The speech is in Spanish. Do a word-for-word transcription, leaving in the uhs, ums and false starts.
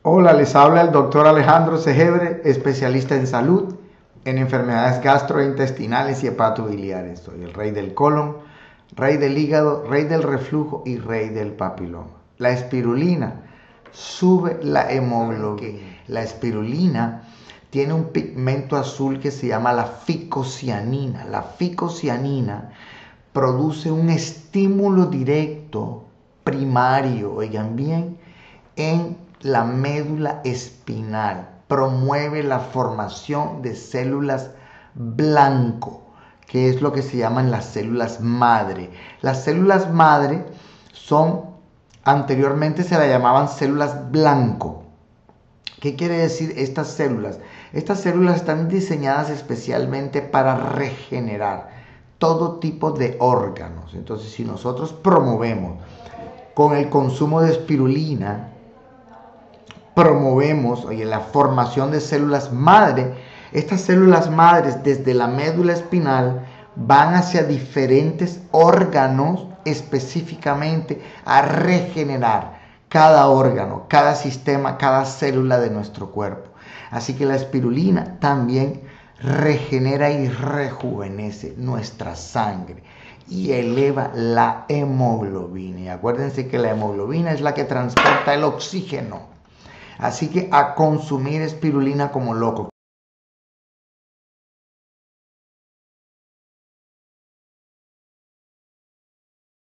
Hola, les habla el doctor Alejandro Segebre, especialista en salud, en enfermedades gastrointestinales y hepatobiliares. Soy el rey del colon, rey del hígado, rey del reflujo y rey del papiloma. La espirulina sube la hemoglobina. La espirulina tiene un pigmento azul que se llama la ficocianina. La ficocianina produce un estímulo directo primario, oigan bien, en la médula espinal. Promueve la formación de células blanco, que es lo que se llaman las células madre. Las células madre son, anteriormente se las llamaban células blanco. ¿Qué quiere decir estas células? Estas células están diseñadas especialmente para regenerar todo tipo de órganos. Entonces, si nosotros promovemos con el consumo de espirulina, promovemos oye, la formación de células madre. Estas células madres desde la médula espinal van hacia diferentes órganos específicamente a regenerar cada órgano, cada sistema, cada célula de nuestro cuerpo. Así que la espirulina también regenera y rejuvenece nuestra sangre y eleva la hemoglobina. Y acuérdense que la hemoglobina es la que transporta el oxígeno. Así que a consumir espirulina como loco.